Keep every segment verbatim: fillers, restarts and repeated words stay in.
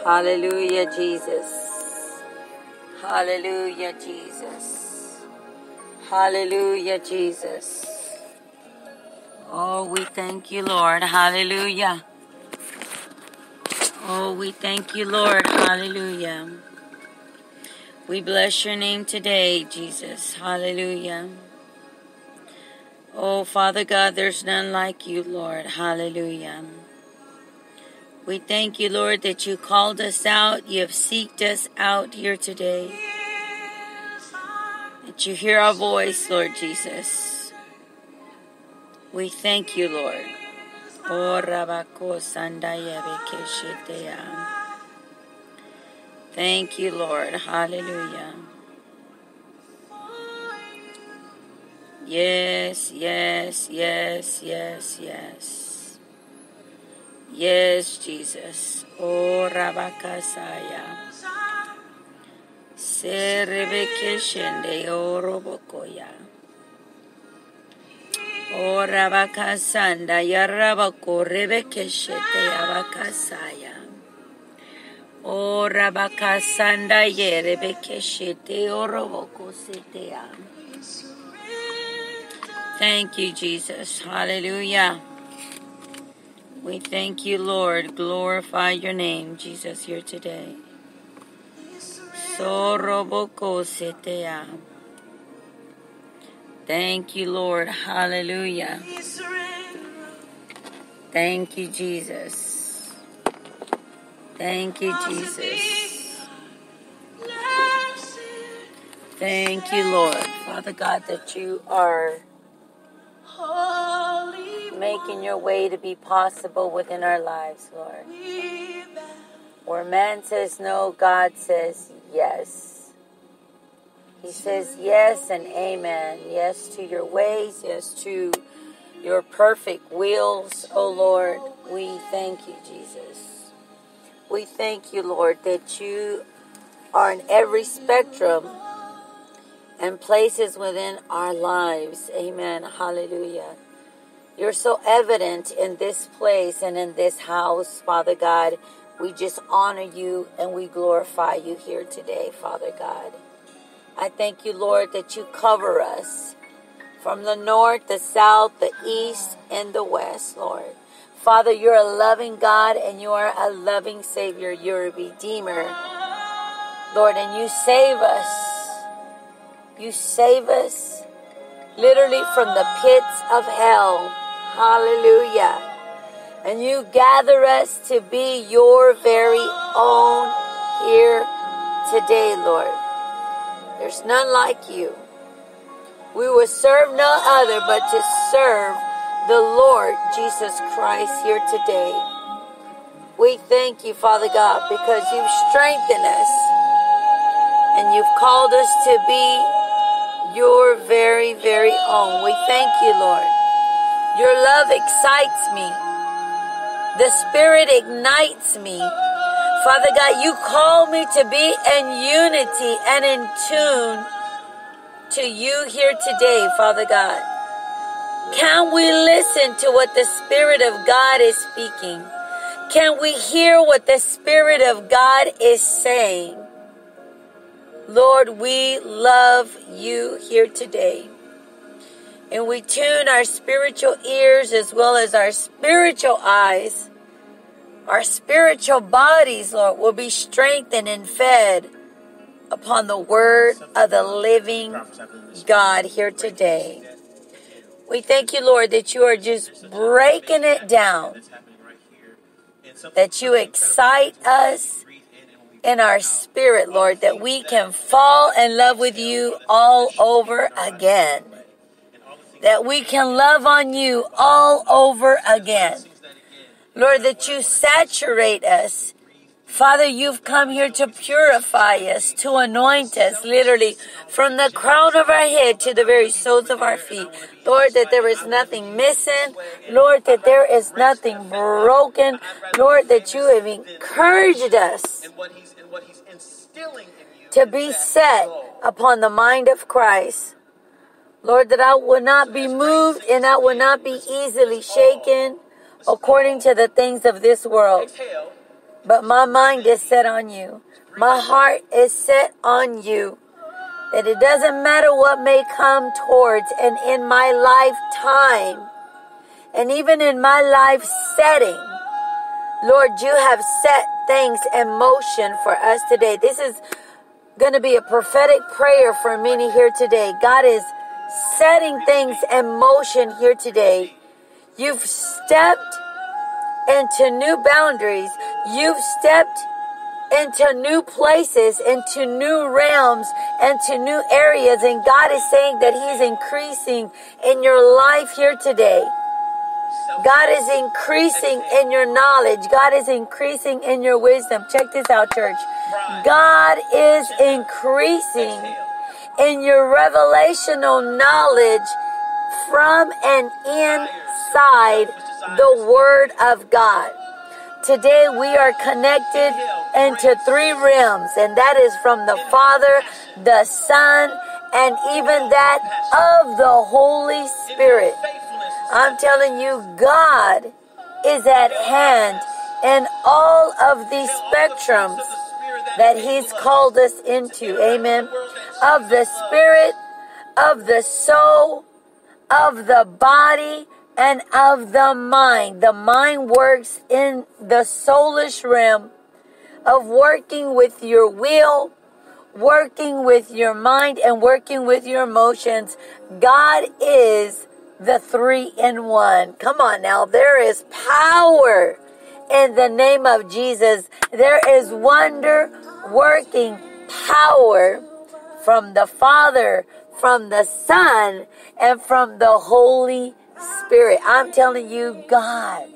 Hallelujah, Jesus. Hallelujah, Jesus. Hallelujah, Jesus. Oh, we thank you, Lord. Hallelujah. Oh, we thank you, Lord. Hallelujah. We bless your name today, Jesus. Hallelujah. Oh, Father God, there's none like you, Lord. Hallelujah. We thank you, Lord, that you called us out. You have seeked us out here today. That you hear our voice, Lord Jesus. We thank you, Lord. Oh, Rabako Sandaya Bekeshetea. Thank you, Lord. Hallelujah. Yes, yes, yes, yes, yes. Yes, Jesus. Oh, Rabakasaya. Serebekeshende Orobokoya. Oh, Rabakasanda Yarabako Rebekeshete Abakasaya. Oh, Rabakasanda Yerebekeshete Oroboko Setea. Thank you, Jesus. Hallelujah. We thank you, Lord. Glorify your name, Jesus, here today. Soroboko setea. Thank you, Lord. Hallelujah. Thank you, Jesus. Thank you, Jesus. Thank you, Lord. Father God, that you are making your way to be possible within our lives, Lord. Where man says no, God says yes. He says yes and amen. Yes to your ways. Yes to your perfect wills, oh Lord. We thank you, Jesus. We thank you, Lord, that you are in every spectrum and places within our lives. Amen. Hallelujah. You're so evident in this place and in this house, Father God. We just honor you and we glorify you here today, Father God. I thank you, Lord, that you cover us from the north, the south, the east, and the west, Lord. Father, you're a loving God and you are a loving Savior. You're a Redeemer, Lord, and you save us. You save us literally from the pits of hell. Hallelujah. And you gather us to be your very own here today, Lord. There's none like you. We will serve no other but to serve the Lord Jesus Christ here today. We thank you, Father God, because you've strengthened us and you've called us to be your very, very own. We thank you, Lord. Your love excites me. The Spirit ignites me. Father God, you call me to be in unity and in tune to you here today, Father God. Can we listen to what the Spirit of God is speaking? Can we hear what the Spirit of God is saying? Lord, we love you here today. And we tune our spiritual ears as well as our spiritual eyes. Our spiritual bodies, Lord, will be strengthened and fed upon the word of the living God here today. We thank you, Lord, that you are just breaking it down. That you excite us in our spirit, Lord, that we can fall in love with you all over again. That we can love on you all over again. Lord, that you saturate us. Father, you've come here to purify us, to anoint us, literally, from the crown of our head to the very soles of our feet. Lord, that there is nothing missing. Lord, that there is nothing broken. Lord, that you have encouraged us to be set upon the mind of Christ. Lord, that I will not be moved and I will not be easily shaken according to the things of this world. but my mind is set on you. My heart is set on you. That it doesn't matter what may come towards, and in my lifetime, and even in my life setting, Lord, you have set things in motion for us today. This is going to be a prophetic prayer for many here today. God is setting things in motion here today. You've stepped into new boundaries. You've stepped into new places, into new realms, into new areas. And God is saying that He's increasing in your life here today. God is increasing in your knowledge. God is increasing in your wisdom. Check this out, church. God is increasing in your revelational knowledge from and inside the Word of God. Today we are connected into three realms, and that is from the Father, the Son, and even that of the Holy Spirit. I'm telling you, God is at hand in all of these spectrums that He's called us into. Amen. Of the spirit, of the soul, of the body, and of the mind. The mind works in the soulish realm of working with your will, working with your mind, and working with your emotions. God is the three in one. Come on now. There is power in the name of Jesus. There is wonder working power from the Father, from the Son, and from the Holy Spirit. I'm telling you, God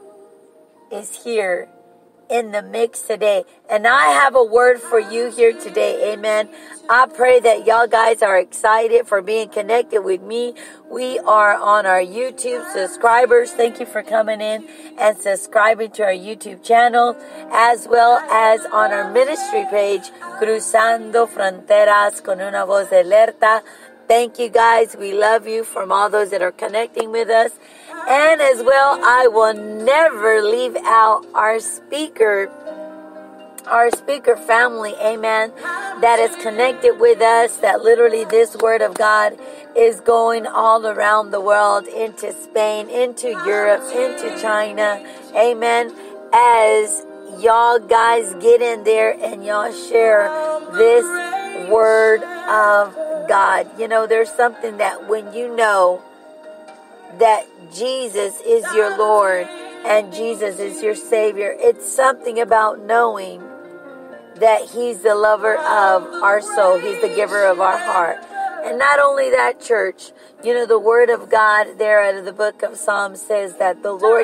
is here in the mix today. And I have a word for you here today. Amen. I pray that y'all guys are excited for being connected with me. We are on our YouTube subscribers. Thank you for coming in and subscribing to our YouTube channel, as well as on our ministry page, Cruzando Fronteras con una voz alerta. Thank you guys. We love you, from all those that are connecting with us. And as well, I will never leave out our speaker, our speaker family, amen, that is connected with us, that literally this word of God is going all around the world, into Spain, into Europe, into China, amen, as y'all guys get in there and y'all share this word of God. You know, there's something that when you know that Jesus is your Lord and Jesus is your Savior, it's something about knowing that He's the lover of our soul. He's the giver of our heart. And not only that, church, you know, the Word of God there out of the book of Psalms says that the Lord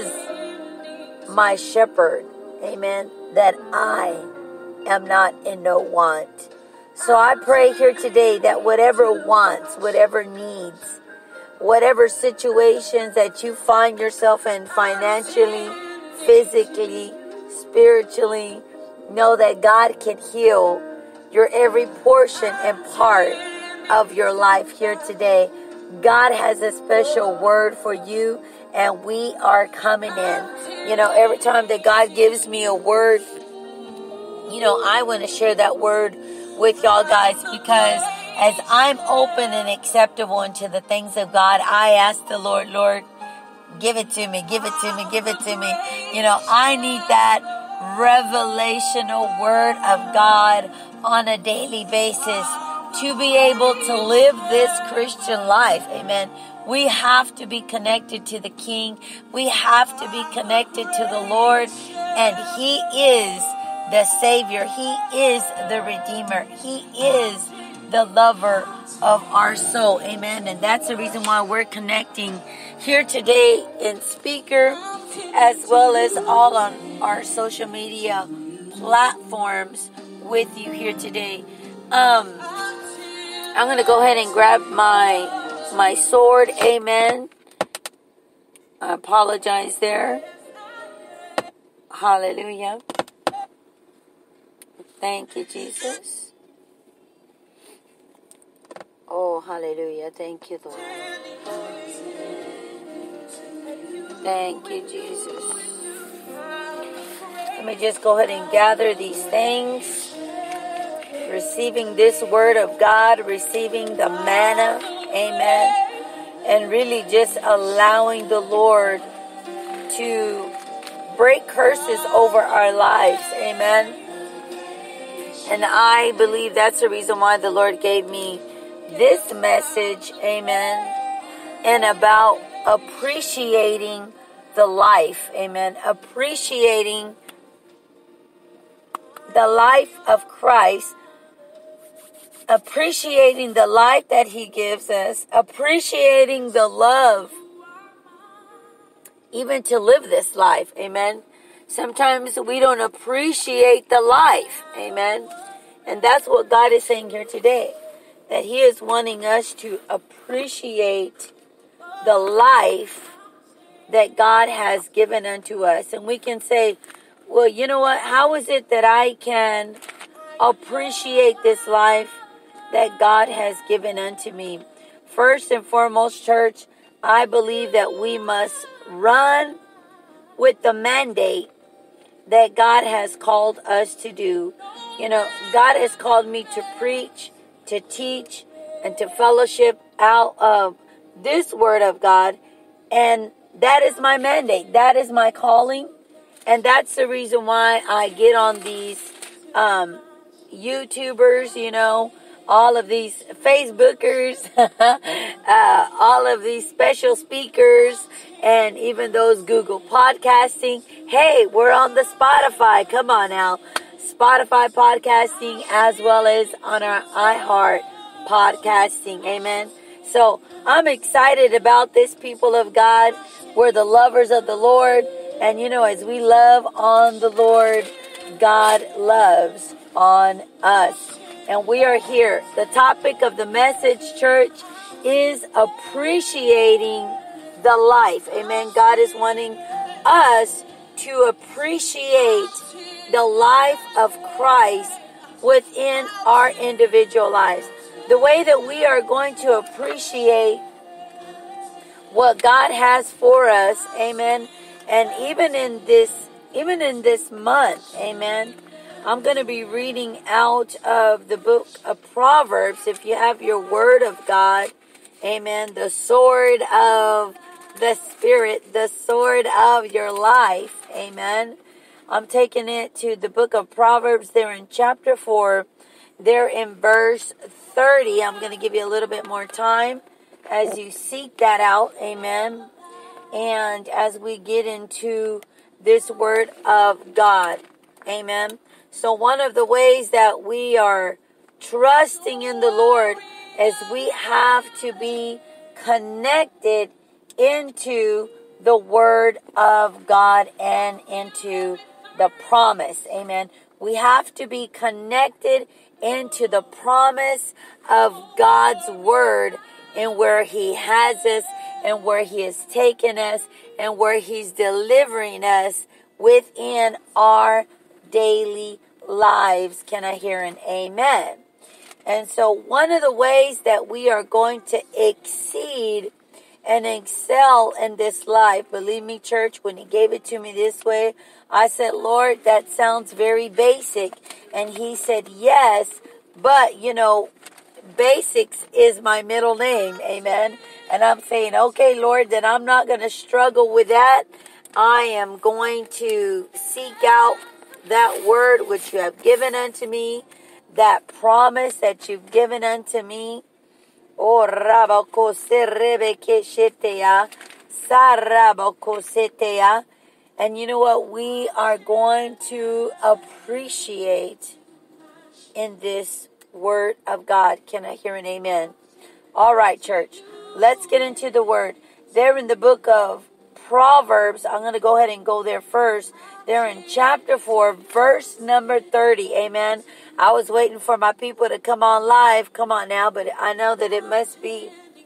is my shepherd. Amen. That I am not in no want. So I pray here today that whatever wants, whatever needs, whatever situations that you find yourself in financially, physically, spiritually, know that God can heal your every portion and part of your life here today. God has a special word for you, and we are coming in. You know, every time that God gives me a word, you know, I want to share that word with y'all guys, because as I'm open and acceptable into the things of God, I ask the Lord, Lord, give it to me, give it to me, give it to me. You know, I need that revelational word of God on a daily basis to be able to live this Christian life. Amen. We have to be connected to the King. We have to be connected to the Lord. And He is the Savior. He is the Redeemer. He is the lover of our soul. Amen. And that's the reason why we're connecting here today in speaker, as well as all on our social media platforms with you here today. Um, I'm going to go ahead and grab my my sword. Amen. I apologize there. Hallelujah. Thank you, Jesus. Oh, hallelujah. Thank you, Lord. Thank you, Jesus. Let me just go ahead and gather these things. Receiving this word of God, receiving the manna, amen, and really just allowing the Lord to break curses over our lives, amen. And I believe that's the reason why the Lord gave me this message, amen, and about appreciating the life, amen, appreciating the life of Christ, appreciating the life that He gives us, appreciating the love, even to live this life, amen. Sometimes we don't appreciate the life, amen. And that's what God is saying here today, that He is wanting us to appreciate the life that God has given unto us. And we can say, well, you know what? How is it that I can appreciate this life that God has given unto me? First and foremost, church, I believe that we must run with the mandate that God has called us to do. You know, God has called me to preach, to teach, and to fellowship out of this word of God. And that is my mandate. That is my calling. And that's the reason why I get on these um, YouTubers, you know, all of these Facebookers, uh, all of these special speakers, and even those Google podcasting. Hey, we're on the Spotify. Come on now. Spotify podcasting, as well as on our iHeart podcasting. Amen. So I'm excited about this, people of God. We're the lovers of the Lord. And you know, as we love on the Lord, God loves on us. And we are here. The topic of the message, church, is appreciating the life. Amen. God is wanting us to appreciate the life of Christ within our individual lives. The way that we are going to appreciate what God has for us, amen. And even in this, even in this month, amen, I'm going to be reading out of the book of Proverbs. If you have your word of God, amen, the sword of the Spirit, the sword of your life, amen. I'm taking it to the book of Proverbs. They're in chapter four. They're in verse thirty. I'm going to give you a little bit more time as you seek that out, amen. And as we get into this word of God, amen. So one of the ways that we are trusting in the Lord is we have to be connected into the word of God and into the promise. Amen. We have to be connected into the promise of God's word and where He has us and where He has taken us and where He's delivering us within our daily lives. Can I hear an amen? And so one of the ways that we are going to exceed and excel in this life, believe me, church, when He gave it to me this way, I said, Lord, that sounds very basic. And He said, yes, but, you know, basics is my middle name, amen. And I'm saying, okay, Lord, then I'm not going to struggle with that. I am going to seek out that word which you have given unto me, that promise that you've given unto me. Oh, rabakosebekeshetea, sarabakosetea. And you know what? We are going to appreciate in this word of God. Can I hear an amen? All right, church. Let's get into the word. There in the book of Proverbs, I'm going to go ahead and go there first. They're in chapter four, verse number thirty. Amen. I was waiting for my people to come on live. Come on now, but I know that it must be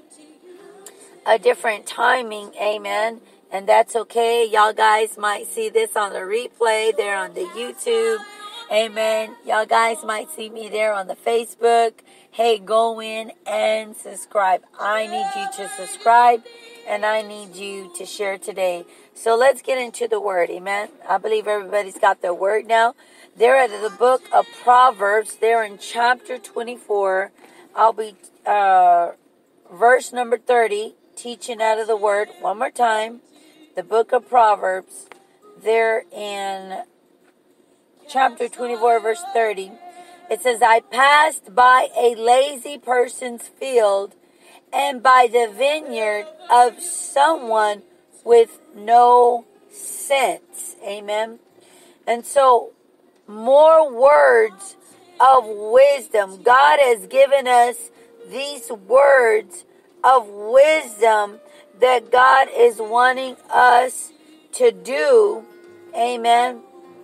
a different timing. Amen. And that's okay. Y'all guys might see this on the replay there on the YouTube. Amen. Y'all guys might see me there on the Facebook. hey, go in and subscribe. I need you to subscribe, and I need you to share today. So let's get into the word. Amen. I believe everybody's got their word now. They're at the book of Proverbs. They're in chapter twenty-four. I'll be uh, verse number thirty, teaching out of the word one more time. The book of Proverbs. They're in chapter twenty-four, verse thirty. It says, I passed by a lazy person's field and by the vineyard of someone with no sense. Amen. And so, more words of wisdom. God has given us these words of wisdom that God is wanting us to do. Amen.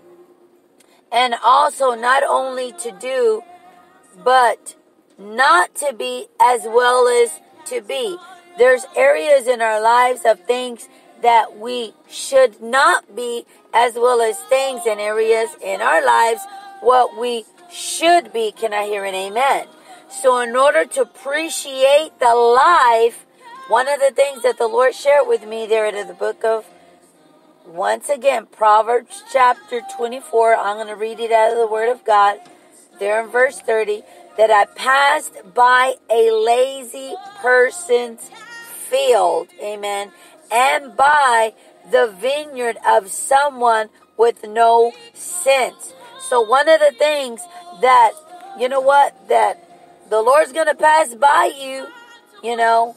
And also not only to do, but not to be as well as to be. There's areas in our lives of things that we should not be, as well as things and areas in our lives what we should be. Can I hear an amen? So in order to appreciate the life, one of the things that the Lord shared with me there in the book of, once again, Proverbs chapter twenty-four, I'm going to read it out of the Word of God, there in verse thirty, that I passed by a lazy person's field, amen, and by the vineyard of someone with no sense. So one of the things that, you know what, that the Lord's going to pass by you, you know,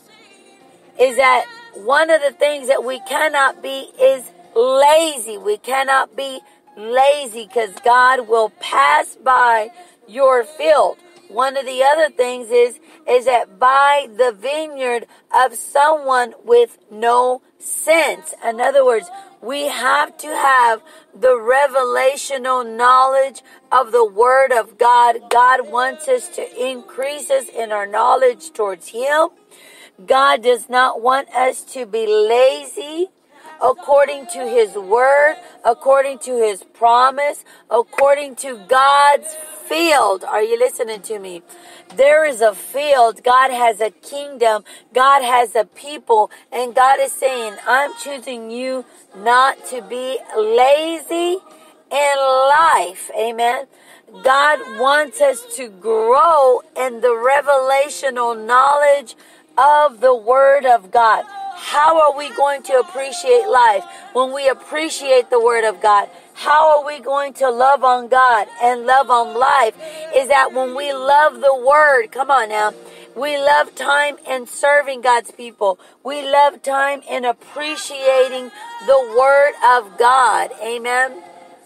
is that one of the things that we cannot be is lazy. We cannot be lazy because God will pass by your field. One of the other things is, is that by the vineyard of someone with no sense. In other words, we have to have the revelational knowledge of the Word of God. God wants us to increase us in our knowledge towards Him. God does not want us to be lazy. According to His word, according to His promise, according to God's field. Are you listening to me? There is a field. God has a kingdom. God has a people. And God is saying, I'm choosing you not to be lazy in life. Amen. God wants us to grow in the revelational knowledge of the Word of God. How are we going to appreciate life? When we appreciate the Word of God. How are we going to love on God and love on life? Is that when we love the Word, come on now, we love time in serving God's people. We love time in appreciating the Word of God. Amen.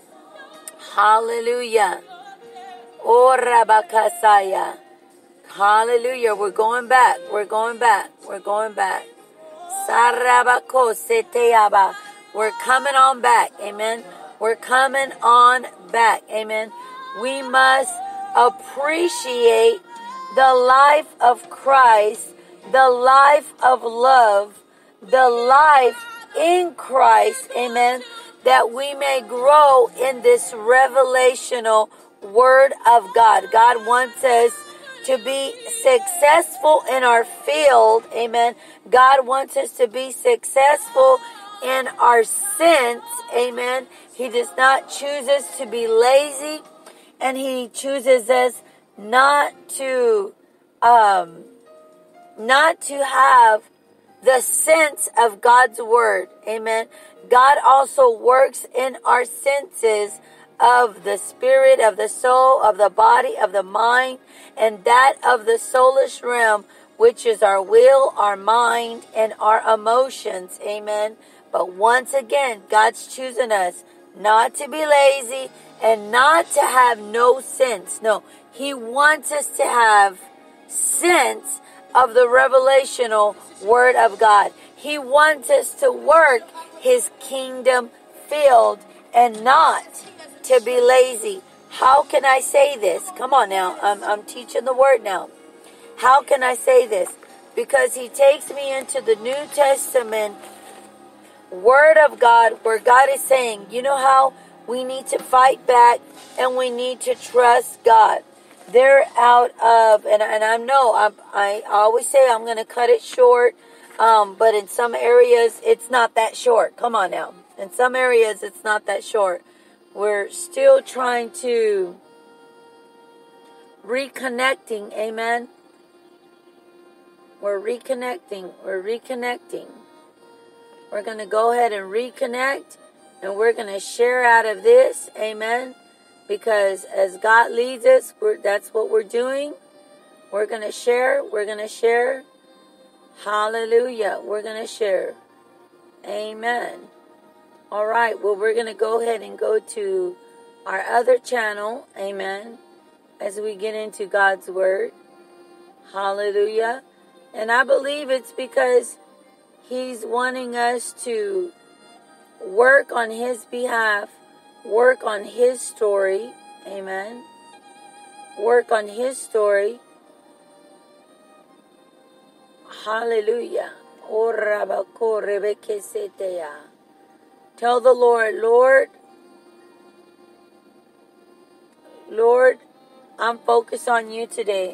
Hallelujah. Oh, Rabakasaya. Hallelujah. We're going back. We're going back. We're going back. We're coming on back. Amen. We're coming on back. Amen. We must appreciate the life of Christ, the life of love, the life in Christ. Amen. That we may grow in this revelational Word of God. God wants us to be successful in our field. Amen. God wants us to be successful in our sense. Amen. He does not choose us to be lazy, and He chooses us not to um, not to have the sense of God's Word. Amen. God also works in our senses of the spirit, of the soul, of the body, of the mind, and that of the soulish realm, which is our will, our mind, and our emotions. Amen. But once again, God's choosing us not to be lazy and not to have no sense. No, He wants us to have sense of the revelational Word of God. He wants us to work His kingdom field and not to be lazy. How can I say this? Come on now. I'm, I'm teaching the Word now. How can I say this? Because He takes me into the New Testament Word of God, where God is saying, you know how we need to fight back and we need to trust God. they're out of, and, and I know, I, I always say I'm going to cut it short, um, but in some areas, it's not that short. Come on now. In some areas, it's not that short. We're still trying to reconnecting, amen? We're reconnecting, we're reconnecting. We're going to go ahead and reconnect, and we're going to share out of this, amen? Because as God leads us, we're, that's what we're doing. We're going to share, we're going to share. Hallelujah, we're going to share. Amen. All right, well, we're going to go ahead and go to our other channel, amen, as we get into God's Word. Hallelujah. And I believe it's because He's wanting us to work on His behalf, work on His story, amen, work on His story. Hallelujah. Tell the Lord, Lord, Lord, I'm focused on you today.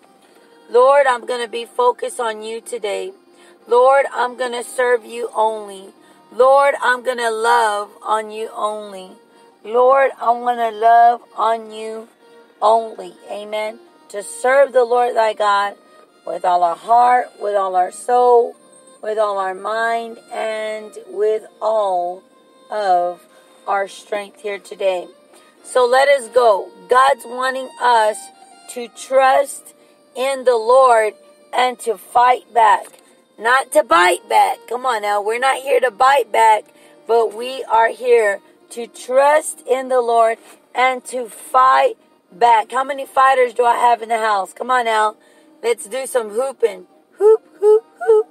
Lord, I'm going to be focused on you today. Lord, I'm going to serve you only. Lord, I'm going to love on you only. Lord, I want to love on you only. Amen. To serve the Lord thy God with all our heart, with all our soul, with all our mind, and with all of our strength here today. So let us go. God's wanting us to trust in the Lord and to fight back. Not to bite back. Come on now. We're not here to bite back, but we are here to trust in the Lord and to fight back. How many fighters do I have in the house? Come on now. Let's do some hooping. Hoop, hoop, hoop.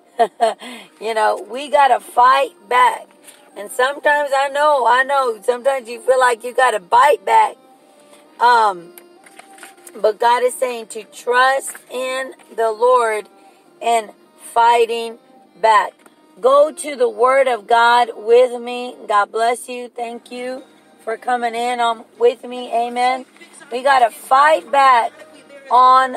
You know, we got to fight back. And sometimes I know, I know, sometimes you feel like you got to bite back. Um, but God is saying to trust in the Lord and fighting back. Go to the Word of God with me. God bless you. Thank you for coming in on with me. Amen. We got to fight back on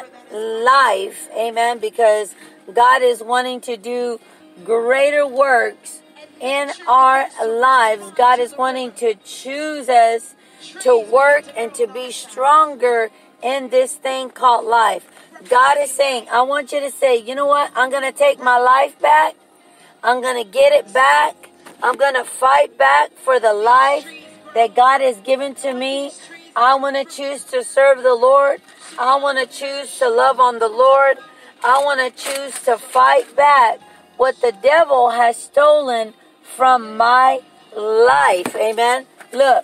life. Amen. Because God is wanting to do greater works in our lives. God is wanting to choose us to work and to be stronger in this thing called life. God is saying, I want you to say, you know what? I'm going to take my life back. I'm going to get it back. I'm going to fight back for the life that God has given to me. I want to choose to serve the Lord. I want to choose to love on the Lord. I want to choose to fight back what the devil has stolen from my life. Amen. Look,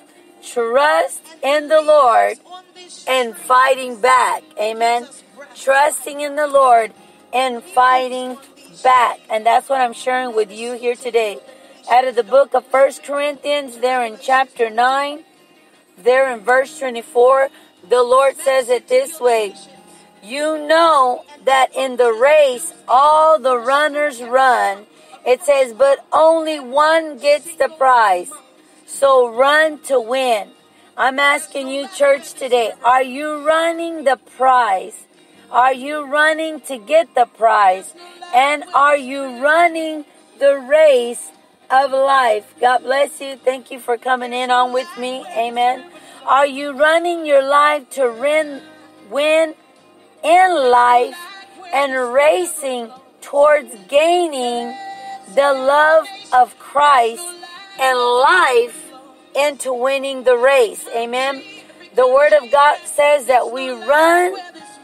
trust in the Lord and fighting back. Amen. Trusting in the Lord and fighting back. And that's what I'm sharing with you here today. Out of the book of First Corinthians, there in chapter nine, there in verse twenty-four, the Lord says it this way. You know that in the race, all the runners run. It says, but only one gets the prize. So run to win. I'm asking you, church, today, are you running the prize? Are you running to get the prize? And are you running the race of life? God bless you. Thank you for coming in on with me. Amen. Are you running your life to win, win in life and racing towards gaining the love of Christ and life into winning the race? Amen. The Word of God says that we run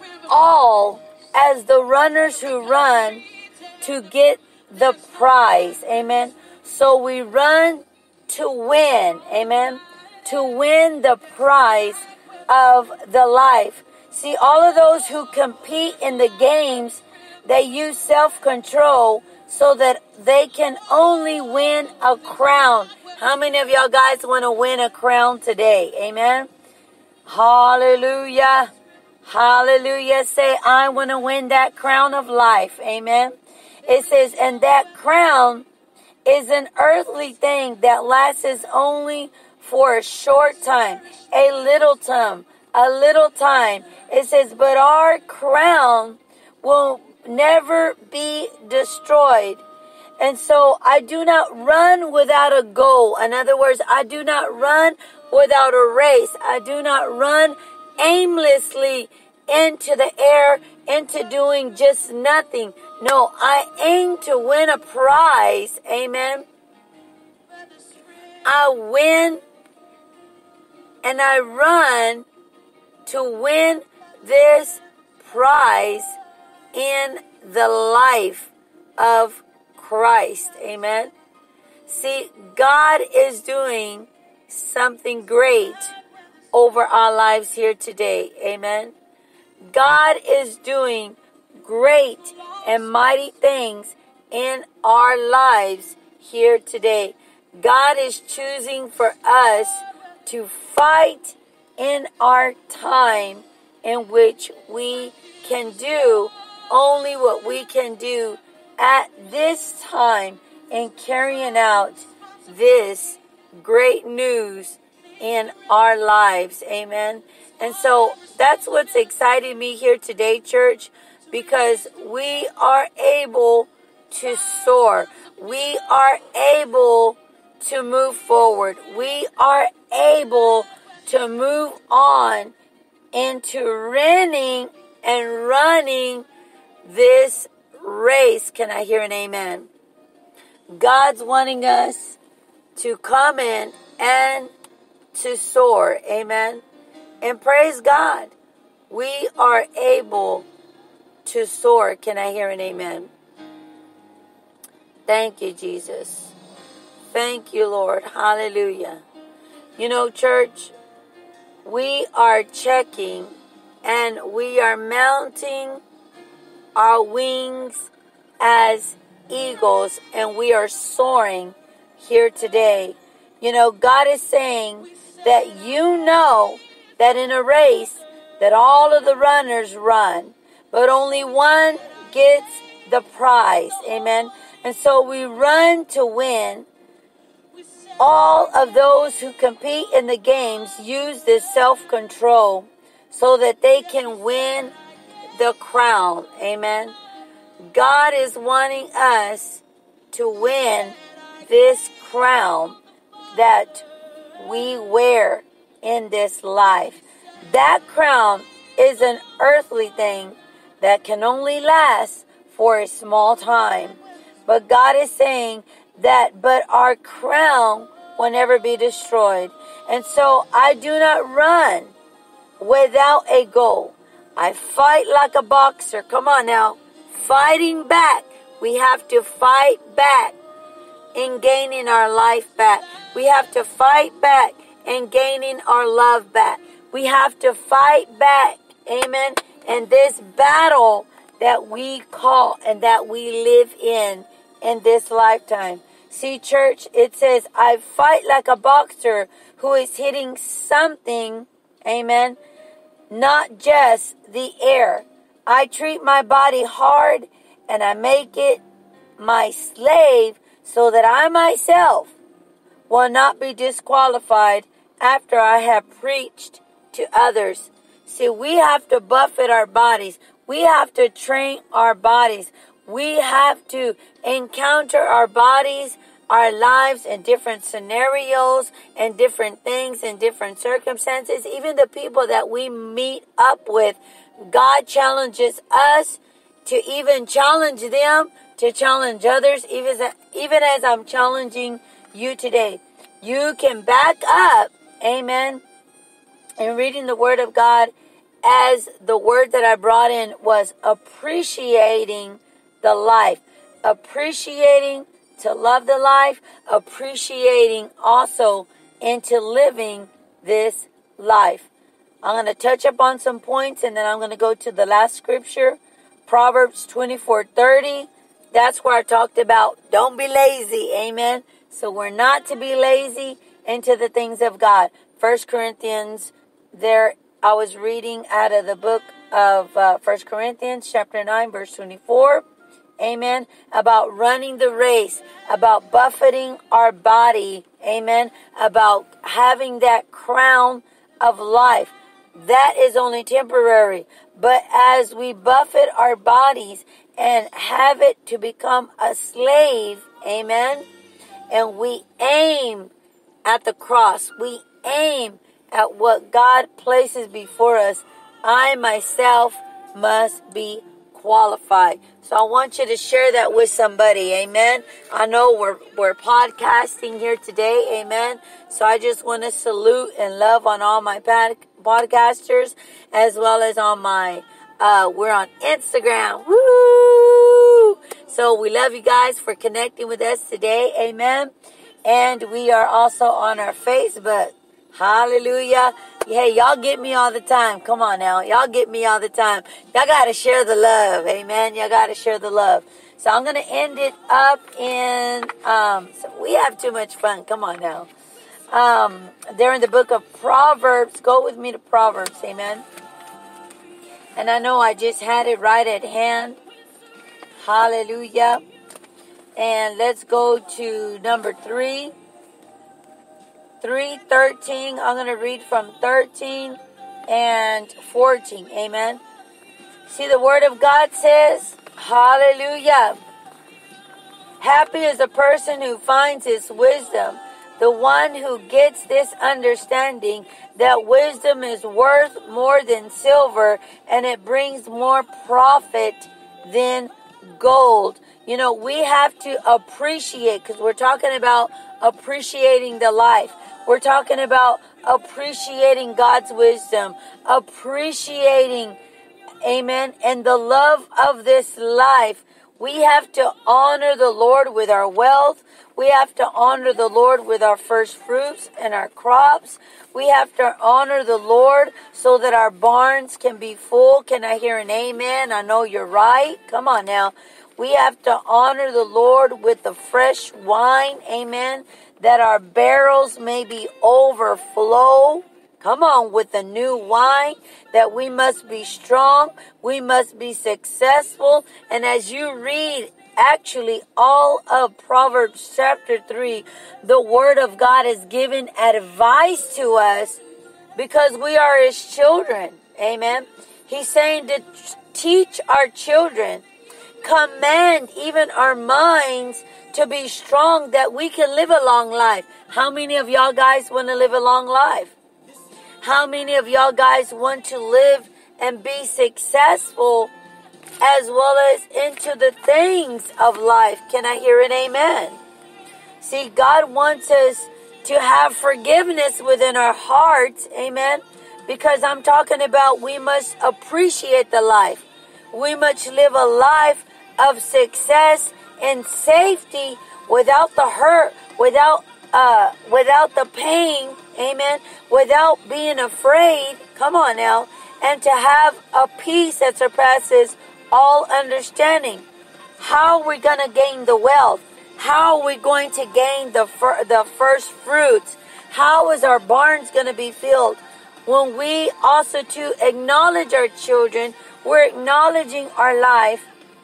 all as the runners who run to get the prize. Amen. So we run to win. Amen. To win the prize of the life. See, all of those who compete in the games, they use self-control so that they can only win a crown. How many of y'all guys want to win a crown today? Amen. Hallelujah. Hallelujah. Say, I want to win that crown of life. Amen. It says, and that crown is an earthly thing that lasts only for a short time, a little time, a little time. It says, but our crown will never be destroyed. And so I do not run without a goal. In other words, I do not run without a race. I do not run aimlessly into the air, into doing just nothing. No, I aim to win a prize. Amen. I win and I run to win this prize in the life of Christ. Amen. See, God is doing something great over our lives here today. Amen. God is doing great and mighty things in our lives here today. God is choosing for us to fight in our time in which we can do only what we can do at this time in carrying out this great news in our lives. Amen. And so that's what's exciting me here today, church, because we are able to soar. We are able to move forward. We are able to move on into running and running this race. Can I hear an amen? God's wanting us to come in and to soar. Amen. And praise God, we are able to soar. Can I hear an amen? Thank you, Jesus. Thank you, Lord. Hallelujah. You know, church, we are checking and we are mounting our wings as eagles, and we are soaring here today. You know, God is saying that you know that in a race that all of the runners run, but only one gets the prize. Amen. And so we run to win. All of those who compete in the games use this self-control so that they can win the crown. Amen. God is wanting us to win this crown that we wear in this life. That crown is an earthly thing that can only last for a small time. But God is saying that, but our crown will never be destroyed. And so I do not run without a goal. I fight like a boxer. Come on now. Fighting back. We have to fight back in gaining our life back. We have to fight back in gaining our love back. We have to fight back. Amen. And this battle that we call and that we live in in this lifetime. See, church, it says, I fight like a boxer who is hitting something, amen, not just the air. I treat my body hard and I make it my slave so that I myself will not be disqualified after I have preached to others. See, we have to buffet our bodies. We have to train our bodies. We have to encounter our bodies, our lives in different scenarios and different things and different circumstances. Even the people that we meet up with, God challenges us to even challenge them, to challenge others, even as, even as I'm challenging you today. You can back up, amen, in reading the Word of God, as the word that I brought in was appreciating the life. Appreciating to love the life. Appreciating also into living this life. I'm going to touch upon some points and then I'm going to go to the last scripture. Proverbs twenty-four thirty. That's where I talked about don't be lazy. Amen. So we're not to be lazy into the things of God. First Corinthians, there I was reading out of the book of uh, First Corinthians chapter nine, verse twenty-four. Amen. About running the race, about buffeting our body. Amen. About having that crown of life. that is only temporary. But as we buffet our bodies and have it to become a slave, amen, and we aim at the cross, we aim at what God places before us, I myself must be qualified. So I want you to share that with somebody, amen. I know we're we're podcasting here today, amen. So I just want to salute and love on all my pod, podcasters, as well as on my, uh, we're on Instagram, woo! So we love you guys for connecting with us today, amen. And we are also on our Facebook, hallelujah. Hey, y'all get me all the time. Come on now. Y'all get me all the time. Y'all got to share the love. Amen. Y'all got to share the love. So I'm going to end it up in, um, so we have too much fun. Come on now. Um, they're in the book of Proverbs. Go with me to Proverbs. Amen. And I know I just had it right at hand. Hallelujah. And let's go to number three. three thirteen. I'm going to read from thirteen and fourteen. Amen. See, the word of God says, hallelujah. Happy is the person who finds his wisdom, the one who gets this understanding that wisdom is worth more than silver and it brings more profit than gold. You know, we have to appreciate, because we're talking about appreciating the life. We're talking about appreciating God's wisdom, appreciating, amen, and the love of this life. We have to honor the Lord with our wealth. We have to honor the Lord with our first fruits and our crops. We have to honor the Lord so that our barns can be full. Can I hear an amen? I know you're right. Come on now. We have to honor the Lord with the fresh wine, amen, that our barrels may be overflow. Come on, with the new wine, that we must be strong, we must be successful. And as you read actually all of Proverbs chapter three, the word of God is giving advice to us because we are his children. Amen. He's saying to teach our children, command even our minds to be strong, that we can live a long life. How many of y'all guys want to live a long life? How many of y'all guys want to live and be successful as well as into the things of life? Can I hear an amen? See, God wants us to have forgiveness within our hearts, amen? Because I'm talking about we must appreciate the life. We must live a life of success and safety without the hurt, without uh, without the pain, amen, without being afraid, come on now, and to have a peace that surpasses all understanding. How are we going to gain the wealth? How are we going to gain the fir- the first fruits? How is our barns going to be filled? When we also to acknowledge our children, we're acknowledging our life.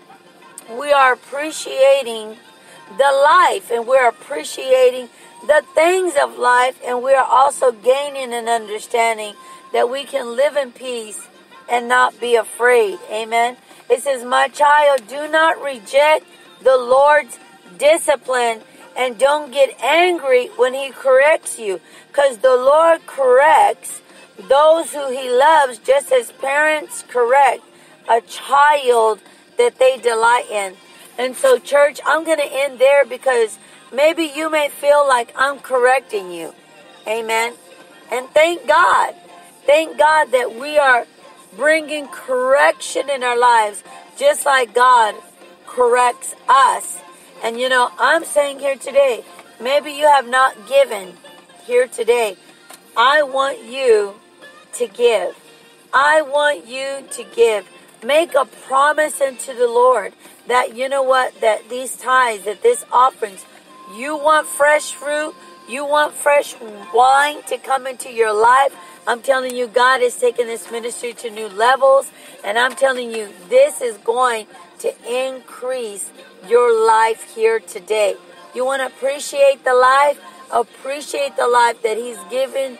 We are appreciating the life, and we're appreciating the things of life, and we are also gaining an understanding that we can live in peace and not be afraid. Amen. It says, my child, do not reject the Lord's discipline, and don't get angry when he corrects you, because the Lord corrects those who he loves, just as parents correct a child that they delight in. And so, church, I'm going to end there because maybe you may feel like I'm correcting you. Amen. And thank God. Thank God that we are bringing correction in our lives, just like God corrects us. And, you know, I'm saying here today, maybe you have not given here today. I want you to give. I want you to give. Make a promise unto the Lord that, you know what, that these tithes, that this offerings, you want fresh fruit, you want fresh wine to come into your life. I'm telling you, God is taking this ministry to new levels. And I'm telling you, this is going to increase your life here today. You want to appreciate the life? Appreciate the life that he's given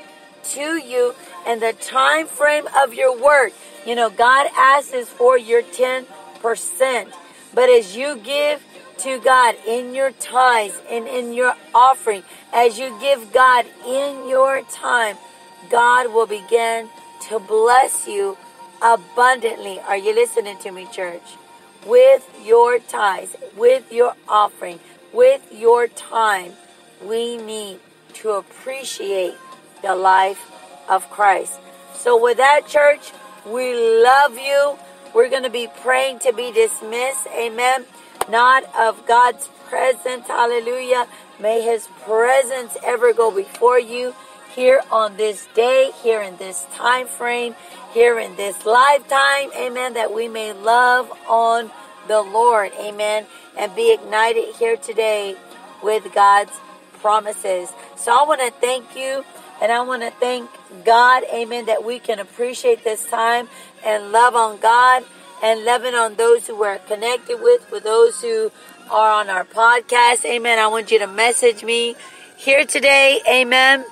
to you in the time frame of your work. You know, God asks for your ten percent. But as you give to God in your tithes and in your offering, as you give God in your time, God will begin to bless you abundantly. Are you listening to me, church? With your tithes, with your offering, with your time, we need to appreciate the life of Christ. So with that, church, we love you. We're going to be praying to be dismissed. Amen. Not of God's presence. Hallelujah. May his presence ever go before you here on this day, here in this time frame, here in this lifetime. Amen. That we may love on the Lord. Amen. And be ignited here today with God's promises. So I want to thank you. And I want to thank God, amen, that we can appreciate this time and love on God and loving on those who we're connected with, for those who are on our podcast. Amen. I want you to message me here today. Amen.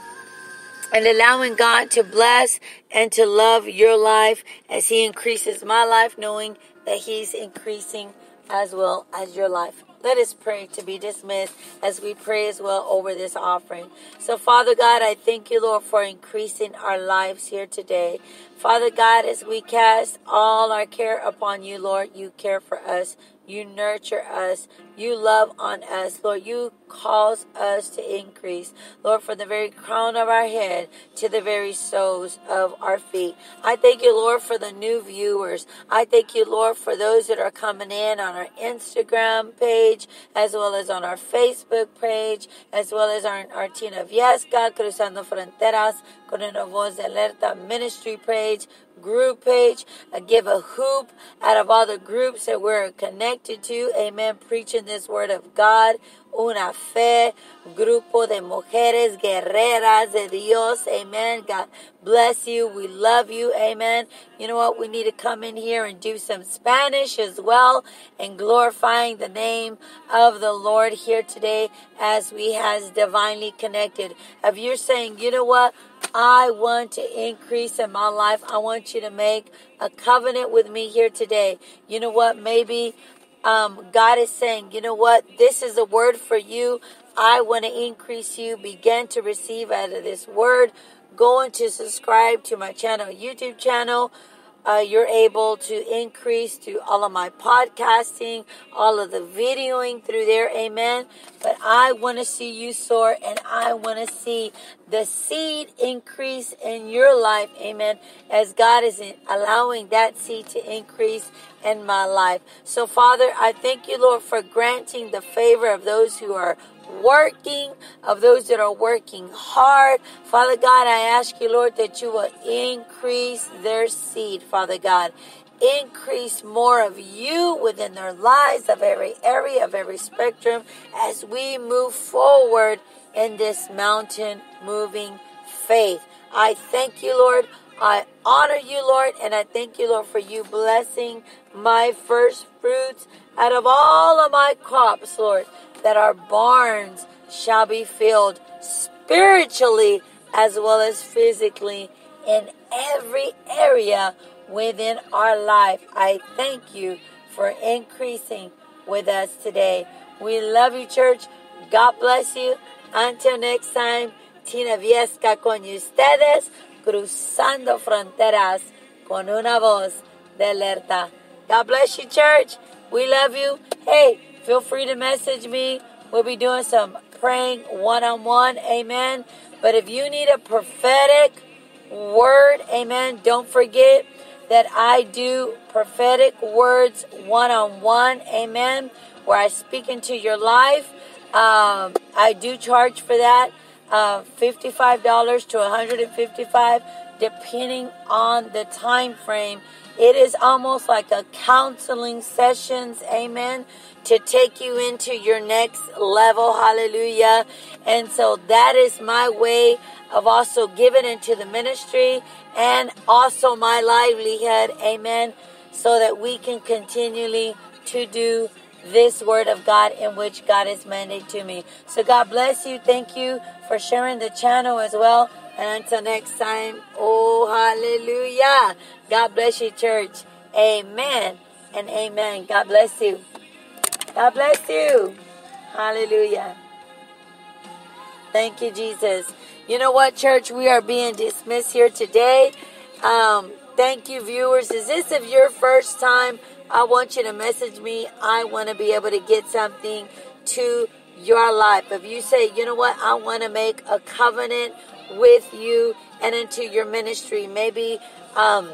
And allowing God to bless and to love your life as he increases my life, knowing that he's increasing as well as your life. Let us pray to be dismissed as we pray as well over this offering. So, Father God, I thank you, Lord, for increasing our lives here today. Father God, as we cast all our care upon you, Lord, you care for us. You nurture us. You love on us. Lord, you cause us to increase. Lord, from the very crown of our head to the very soles of our feet. I thank you, Lord, for the new viewers. I thank you, Lord, for those that are coming in on our Instagram page, as well as on our Facebook page, as well as our, our Tina Viesca, Cruzando Fronteras, con una voz de alerta ministry page, group page. I give a hoop out of all the groups that we're connected to. Amen. Preaching this word of God. Una fe, grupo de mujeres guerreras de Dios. Amen. God bless you. We love you. Amen. You know what? We need to come in here and do some Spanish as well, and glorifying the name of the Lord here today as we has divinely connected. If you're saying, you know what? I want to increase in my life. I want you to make a covenant with me here today. You know what? Maybe um, God is saying, you know what? This is a word for you. I want to increase you. Begin to receive out of this word. Go and to subscribe to my channel, YouTube channel. Uh, you're able to increase to all of my podcasting, all of the videoing through there. Amen. But I want to see you soar, and I want to see the seed increase in your life. Amen. As God is allowing that seed to increase in my life. So, Father, I thank you, Lord, for granting the favor of those who are working, of those that are working hard. Father God, I ask you, Lord, that you will increase their seed, Father God. Increase more of you within their lives, of every area, of every spectrum, as we move forward in this mountain moving faith. I thank you, Lord. I honor you, Lord, and I thank you, Lord, for you blessing my first fruits out of all of my crops, Lord, that our barns shall be filled spiritually as well as physically in every area within our life. I thank you for increasing with us today. We love you, church. God bless you. Until next time, Tina Viesca con ustedes, cruzando fronteras con una voz de alerta. God bless you, church. We love you. Hey, feel free to message me. We'll be doing some praying one-on-one. Amen. But if you need a prophetic word, amen, don't forget that I do prophetic words one-on-one. Amen. Where I speak into your life. Um, I do charge for that. Uh, fifty-five dollars to one hundred fifty-five dollars depending on the time frame. It is almost like a counseling sessions, amen, to take you into your next level, hallelujah. And so that is my way of also giving into the ministry and also my livelihood, amen, so that we can continually to do this word of God in which God has mandated to me. So God bless you. Thank you for sharing the channel as well. And until next time, oh, hallelujah. God bless you, church. Amen and amen. God bless you. God bless you. Hallelujah. Thank you, Jesus. You know what, church? We are being dismissed here today. Um, thank you, viewers. Is this if your first time? I want you to message me. I want to be able to get something to your life. If you say, you know what, I want to make a covenant with you and into your ministry. Maybe um,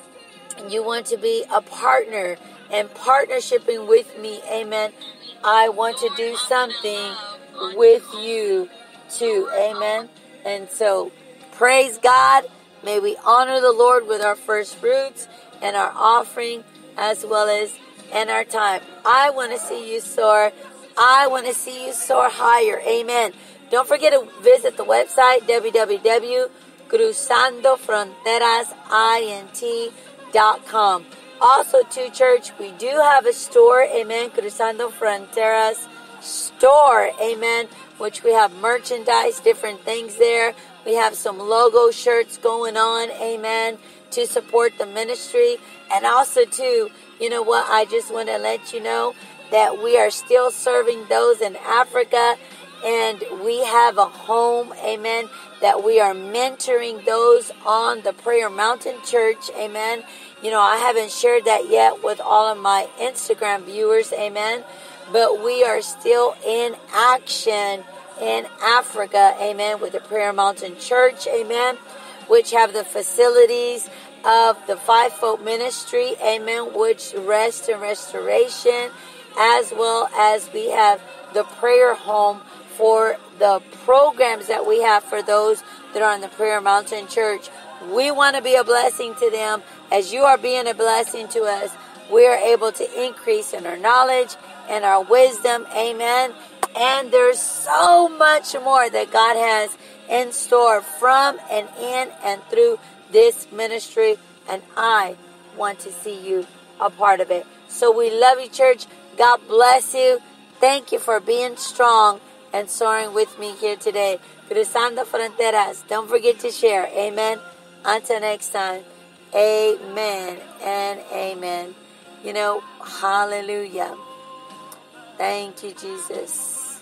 you want to be a partner and partnershiping with me. Amen. I want to do something with you too. Amen. And so, praise God. May we honor the Lord with our first fruits and our offering, as well as in our time. I want to see you soar. I want to see you soar higher. Amen. Don't forget to visit the website, w w w dot cruzando fronteras int dot com. Also, to church, we do have a store. Amen. Cruzando Fronteras store. Amen. Which we have merchandise, different things there. We have some logo shirts going on. Amen. To support the ministry. And also, too, you know what? I just want to let you know that we are still serving those in Africa. And we have a home. Amen. That we are mentoring those on the Prayer Mountain Church. Amen. You know, I haven't shared that yet with all of my Instagram viewers. Amen. But we are still in action in Africa. Amen. With the Prayer Mountain Church. Amen. Which have the facilities of the fivefold ministry. Amen. Which rest and restoration. As well as we have the prayer home for the programs that we have for those that are in the Prayer Mountain Church. We want to be a blessing to them. As you are being a blessing to us, we are able to increase in our knowledge and our wisdom. Amen. And there's so much more that God has in store from and in and through this ministry. And I want to see you a part of it. So we love you, church. God bless you. Thank you for being strong and soaring with me here today. Cruzando Fronteras. Don't forget to share. Amen. Until next time. Amen and amen. You know, hallelujah. Thank you, Jesus.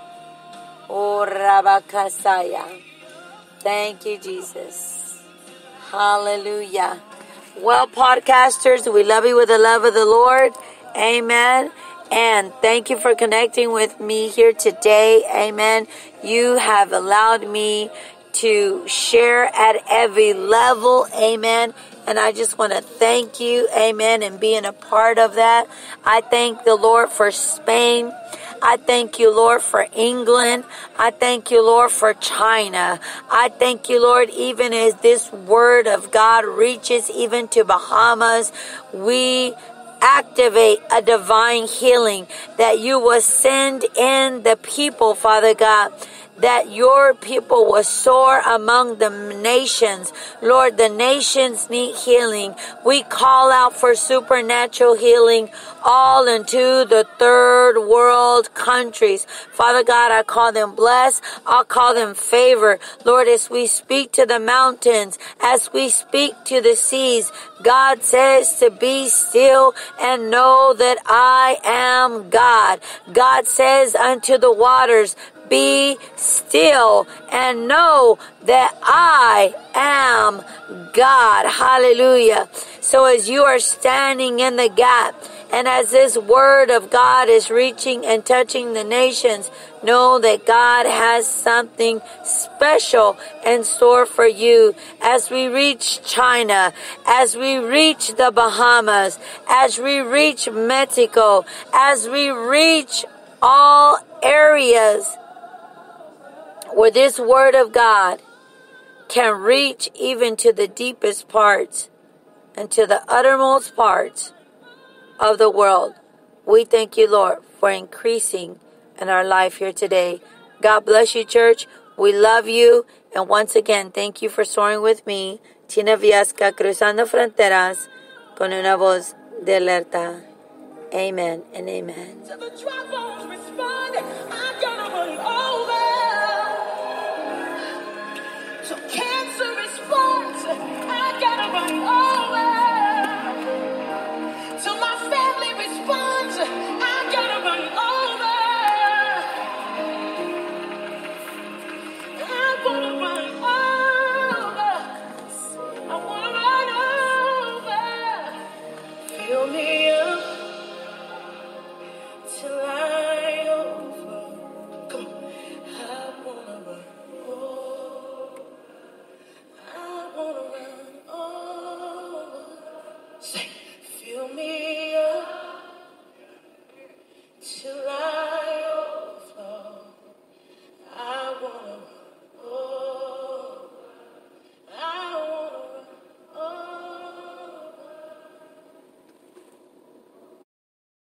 Oh, Rabakasaya. Thank you, Jesus. Hallelujah. Well, podcasters, we love you with the love of the Lord. Amen. And thank you for connecting with me here today. Amen. You have allowed me to share at every level. Amen. And I just want to thank you. Amen. And being a part of that. I thank the Lord for Spain. I thank you, Lord, for England. I thank you, Lord, for China. I thank you, Lord, even as this word of God reaches even to Bahamas, we activate a divine healing that you will send in the people, Father God, that your people will soar among the nations. Lord, the nations need healing. We call out for supernatural healing all into the third world countries. Father God, I call them blessed. I'll call them favor. Lord, as we speak to the mountains, as we speak to the seas, God says to be still and know that I am God. God says unto the waters, be still and know that I am God. Hallelujah. So as you are standing in the gap, and as this word of God is reaching and touching the nations, know that God has something special in store for you. As we reach China, as we reach the Bahamas, as we reach Mexico, as we reach all areas where this word of God can reach even to the deepest parts and to the uttermost parts of the world. We thank you, Lord, for increasing in our life here today. God bless you, church. We love you. And once again, thank you for soaring with me. Tina Viasca, Cruzando Fronteras, con una voz de alerta. Amen and amen.